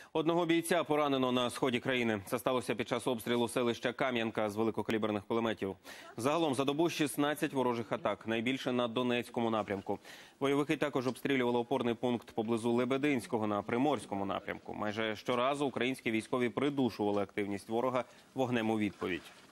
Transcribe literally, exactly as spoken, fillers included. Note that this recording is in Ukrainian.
Одного бійця поранено на сході країни. Це сталося під час обстрілу селища Кам'янка з великокаліберних кулеметів. Загалом за добу шістнадцять ворожих атак, найбільше на Донецькому напрямку. Бойовики також обстрілювали опорний пункт поблизу Лебединського на Приморському напрямку. Майже щоразу українські військові придушували активність ворога вогнем у відповідь.